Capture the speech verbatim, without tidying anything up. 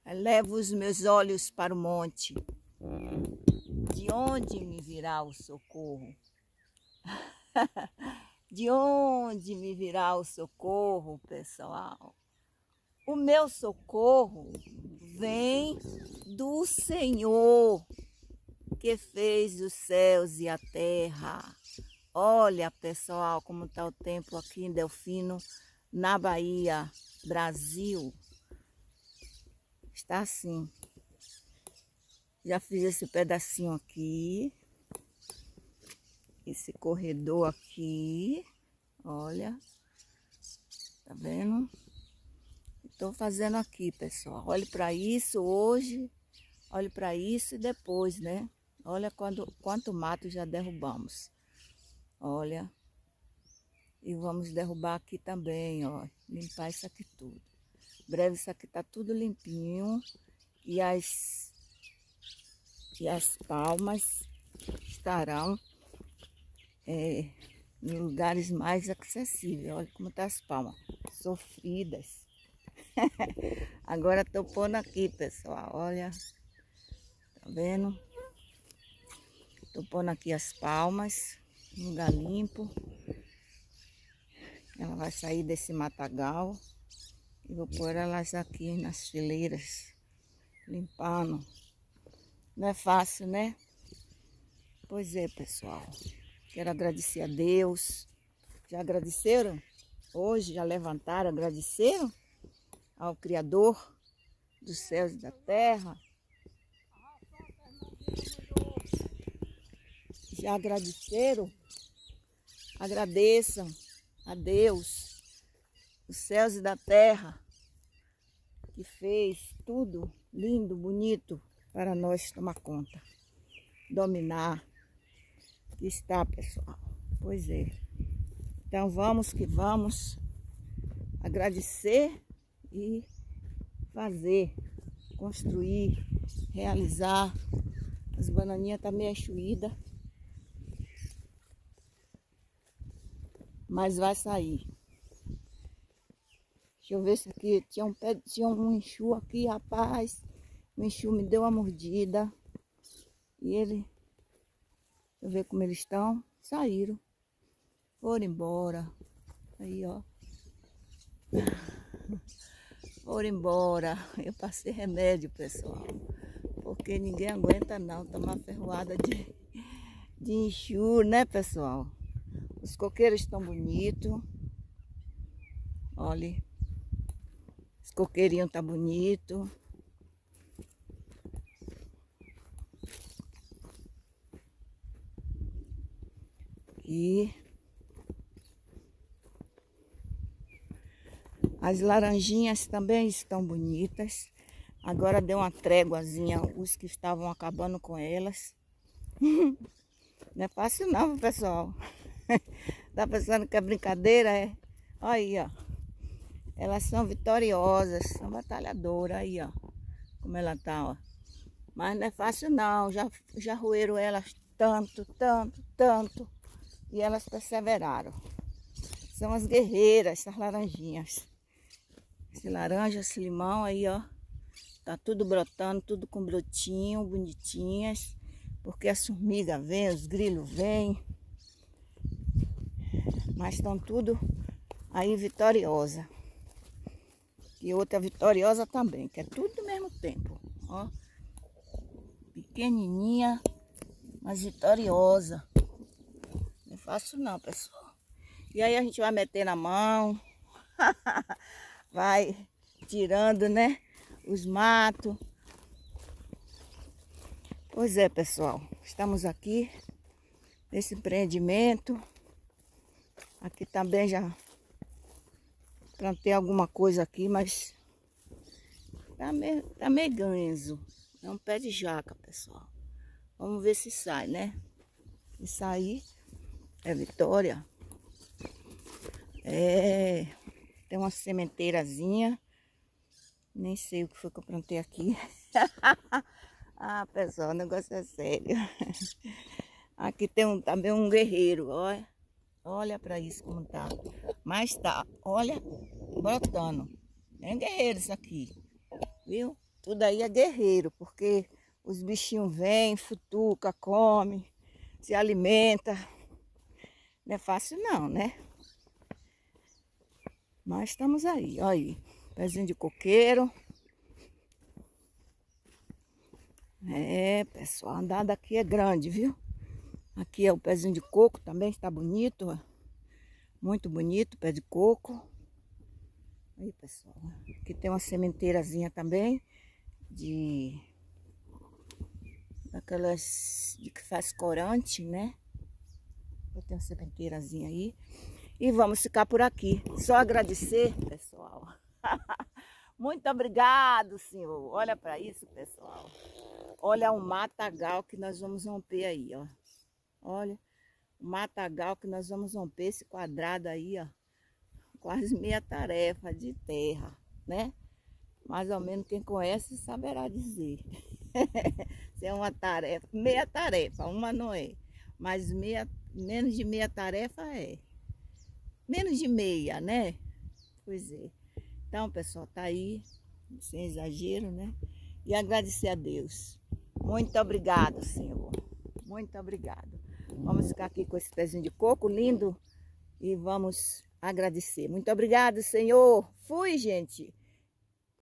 Elevo os meus olhos para o monte. De onde me virá o socorro? De onde me virá o socorro, pessoal? O meu socorro vem do Senhor, que fez os céus e a terra. Olha, pessoal, como está o tempo aqui em Delfino, na Bahia, Brasil. Está assim. Já fiz esse pedacinho aqui. Esse corredor aqui. Olha. Tá vendo? Estou fazendo aqui, pessoal. Olhe para isso hoje. Olhe para isso e depois, né? Olha quando, quanto mato já derrubamos. Olha. E vamos derrubar aqui também, ó. Limpar isso aqui tudo. Breve isso aqui tá tudo limpinho. E as, e as palmas estarão é, em lugares mais acessíveis. Olha como tá as palmas. Sofridas. Agora estou pondo aqui, pessoal. Olha. Tá vendo? Estou pondo aqui as palmas. Um lugar limpo. Ela vai sair desse matagal. E vou pôr elas aqui nas fileiras. Limpando. Não é fácil, né? Pois é, pessoal. Quero agradecer a Deus. Já agradeceram? Hoje já levantaram, agradeceram ao Criador dos céus e da terra. Já agradeceram? Agradeçam a Deus, os céus e da terra, que fez tudo lindo, bonito para nós tomar conta, dominar. Que está, pessoal. Pois é. Então vamos que vamos agradecer e fazer, construir, realizar. As bananinhas estão meio enxuídas, mas vai sair. Deixa eu ver se aqui tinha um pé, tinha um enxu aqui, rapaz. O enxu me deu uma mordida. E ele, deixa eu ver como eles estão. Saíram. Foram embora. Aí, ó. Foram embora. Eu passei remédio, pessoal. Porque ninguém aguenta não tomar ferroada de, de enxu, né, pessoal? Os coqueiros estão bonitos. Olha. Os coqueirinhos tá bonito. E as laranjinhas também estão bonitas. Agora deu uma tréguazinha, os que estavam acabando com elas. Não é fácil não, pessoal. Tá pensando que é brincadeira, é? Olha aí, ó. Elas são vitoriosas, são batalhadoras aí, ó. Como ela tá, ó. Mas não é fácil não, já, já roeram elas tanto, tanto, tanto. E elas perseveraram. São as guerreiras, essas laranjinhas. Esse laranja, esse limão aí, ó. Tá tudo brotando, tudo com brotinho, bonitinhas. Porque as formigas vêm, os grilos vêm. Mas estão tudo aí vitoriosa. E outra vitoriosa também, que é tudo ao mesmo tempo, ó. Pequenininha, mas vitoriosa. Não é fácil não, pessoal. E aí a gente vai meter na mão, vai tirando, né, os matos. Pois é, pessoal, estamos aqui nesse empreendimento. Aqui também já plantei alguma coisa aqui, mas tá meio, tá meio ganzo. É um pé de jaca, pessoal. Vamos ver se sai, né? Se sair, é vitória. É, tem uma sementeirazinha. Nem sei o que foi que eu plantei aqui. Ah, pessoal, o negócio é sério. Aqui tem um, também um guerreiro, olha. Olha para isso como tá. Mas tá, olha, brotando. É um guerreiro isso aqui, viu? Tudo aí é guerreiro, porque os bichinhos vêm, futuca, come, se alimenta. Não é fácil não, né? Mas estamos aí, olha aí. Pezinho de coqueiro. É, pessoal, a andada aqui é grande, viu? Aqui é o pezinho de coco também, está bonito, ó. Muito bonito, pé de coco. Aí, pessoal, aqui tem uma sementeirazinha também, de... Daquelas de que faz corante, né? Eu tenho uma sementeirazinha aí. E vamos ficar por aqui. Só agradecer, pessoal. Muito obrigado, senhor. Olha para isso, pessoal. Olha o matagal que nós vamos romper aí, ó. Olha, o matagal que nós vamos romper, esse quadrado aí, ó. Quase meia tarefa de terra, né? Mais ou menos quem conhece saberá dizer. Se é uma tarefa, meia tarefa, uma não é. Mas meia, menos de meia tarefa é. Menos de meia, né? Pois é. Então, pessoal, tá aí, sem exagero, né? E agradecer a Deus. Muito obrigado, Senhor. Muito obrigado. Vamos ficar aqui com esse pezinho de coco lindo e vamos agradecer. Muito obrigado, Senhor. Fui, gente.